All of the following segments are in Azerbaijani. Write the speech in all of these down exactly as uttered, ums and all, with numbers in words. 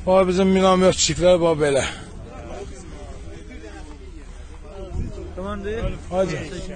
Bax bizim minametçiklər bax belə. Hadi.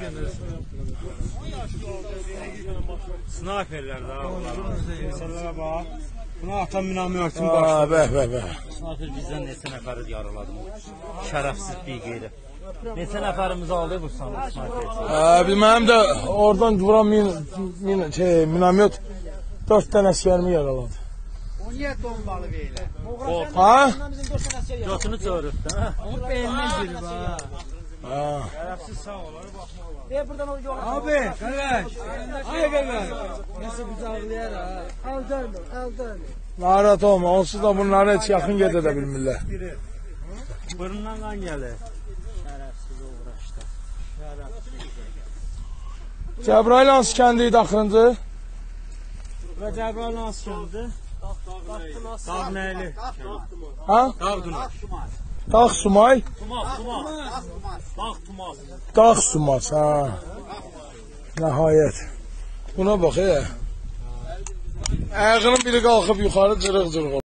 Sniperlər də insanlara bax. Buna atan minametin Aa, başında. bəh, bəh, bəh. Sniper bizdən neçə nəfəri yaraladı. Şərəfsiz bir qeyri. Neçə nəfərimizi aldı bu sniper? Aa, mənim də oradan vuran min, min, şey, minamet dörd dənə əsgərimi yaraladı. O niyə tombalı belə? Ha? Götünü çörübdü, hə? O beynindən girib ha. Ha. Şərəfsiz sağ olar, baxma olar. E buradan o yol. Abi, qardaş. Ay qardaş. Nasıl bizi ağlayar ha? Aldırmır, aldırmır. Narahat olma, onsuz da bunlara heç yaxın gedə də bilmirlər. Burnundan qan gəlir. Cəbrayıl hansı kəndi idi axırıncı? Və Cəbrayıl hansı kəndi? Dağ nəyli? Ha? Dağ Dunas. Dağ Sumay? Tumas, Tumas. Dağ Tumas. Dağ Sumas, ha. Nəhayət. Buna bax, e. Ayağının biri qalxıb yuxarı cırıq-cırıq olur.